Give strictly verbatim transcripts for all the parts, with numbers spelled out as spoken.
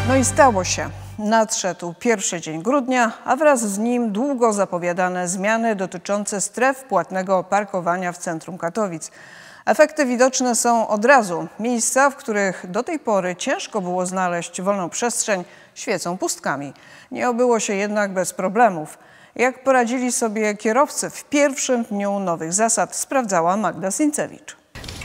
No i stało się. Nadszedł pierwszy dzień grudnia, a wraz z nim długo zapowiadane zmiany dotyczące stref płatnego parkowania w centrum Katowic. Efekty widoczne są od razu. Miejsca, w których do tej pory ciężko było znaleźć wolną przestrzeń, świecą pustkami. Nie obyło się jednak bez problemów. Jak poradzili sobie kierowcy w pierwszym dniu nowych zasad, sprawdzała Magda Sincewicz.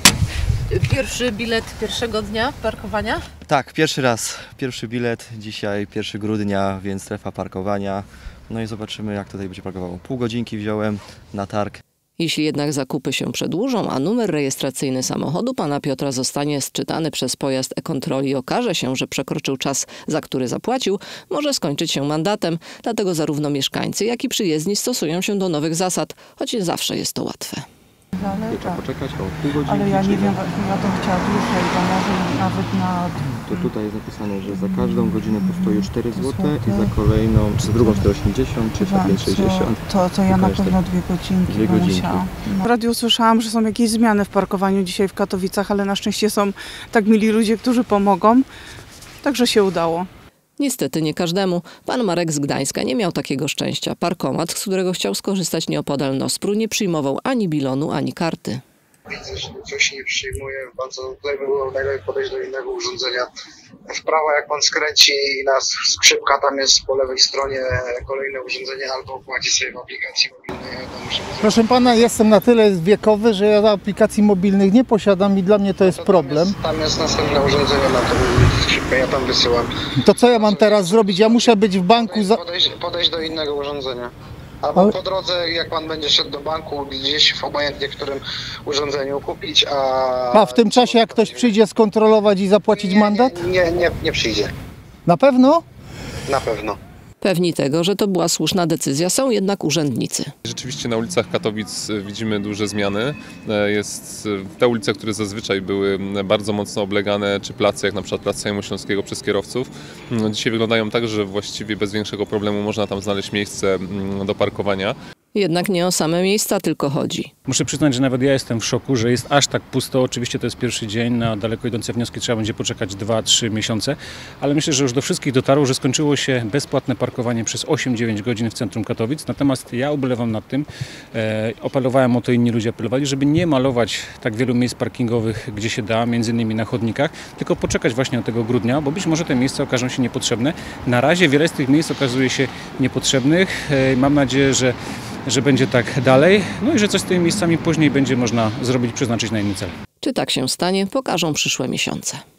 Pierwszy bilet pierwszego dnia parkowania? Tak, pierwszy raz, pierwszy bilet, dzisiaj pierwszego grudnia, więc strefa parkowania. No i zobaczymy, jak tutaj będzie parkowało. Pół godzinki wziąłem na targ. Jeśli jednak zakupy się przedłużą, a numer rejestracyjny samochodu pana Piotra zostanie sczytany przez pojazd e-kontroli i okaże się, że przekroczył czas, za który zapłacił, może skończyć się mandatem. Dlatego zarówno mieszkańcy, jak i przyjezdni stosują się do nowych zasad, choć nie zawsze jest to łatwe. Ale, tak. poczekać o pół godzinki. Ale ja nie wiem, ja to chciała dłużej, to może nawet na... To tutaj jest napisane, że za każdą godzinę postoju cztery złote i za kolejną, czy za drugą cztery osiemdziesiąt, czy za pięć sześćdziesiąt. To, to ja na pewno dwie godzinki Dwie godzinki. No. W radiu usłyszałam, że są jakieś zmiany w parkowaniu dzisiaj w Katowicach, ale na szczęście są tak mili ludzie, którzy pomogą, także się udało. Niestety nie każdemu. Pan Marek z Gdańska nie miał takiego szczęścia. Parkomat, z którego chciał skorzystać nieopodal Nospru, nie przyjmował ani bilonu, ani karty. Widzę, że coś nie przyjmuje, bardzo tutaj by było najlepiej podejść do innego urządzenia. W prawo jak pan skręci i na skrzypka, tam jest po lewej stronie kolejne urządzenie, albo wchodzi sobie w aplikacji mobilnej. Proszę pana, jestem na tyle wiekowy, że ja aplikacji mobilnych nie posiadam i dla mnie to jest no to problem. Tam jest, tam jest następne urządzenie na tą skrzypkę, ja tam wysyłam. To co ja mam teraz zrobić? Ja muszę być w banku za... Podejść, podejść do innego urządzenia. Albo Ale... po drodze, jak pan będzie szedł do banku, gdzieś w obojętnie którym urządzeniu kupić, a... A w tym czasie jak ktoś przyjdzie skontrolować i zapłacić nie, mandat? Nie, nie, nie, nie przyjdzie. Na pewno? Na pewno. Pewni tego, że to była słuszna decyzja, są jednak urzędnicy. Rzeczywiście na ulicach Katowic widzimy duże zmiany. Jest te ulice, które zazwyczaj były bardzo mocno oblegane, czy place, jak na przykład plac Sejmu Śląskiego przez kierowców, dzisiaj wyglądają tak, że właściwie bez większego problemu można tam znaleźć miejsce do parkowania. Jednak nie o same miejsca tylko chodzi. Muszę przyznać, że nawet ja jestem w szoku, że jest aż tak pusto. Oczywiście to jest pierwszy dzień, na daleko idące wnioski trzeba będzie poczekać dwa trzy miesiące, ale myślę, że już do wszystkich dotarło, że skończyło się bezpłatne parkowanie przez osiem dziewięć godzin w centrum Katowic. Natomiast ja ubolewam nad tym, e, apelowałem o to, inni ludzie apelowali, żeby nie malować tak wielu miejsc parkingowych, gdzie się da, między innymi na chodnikach, tylko poczekać właśnie do tego grudnia, bo być może te miejsca okażą się niepotrzebne. Na razie wiele z tych miejsc okazuje się niepotrzebnych. E, mam nadzieję, że że będzie tak dalej, no i że coś z tymi miejscami później będzie można zrobić, przeznaczyć na inny cel. Czy tak się stanie, pokażą przyszłe miesiące.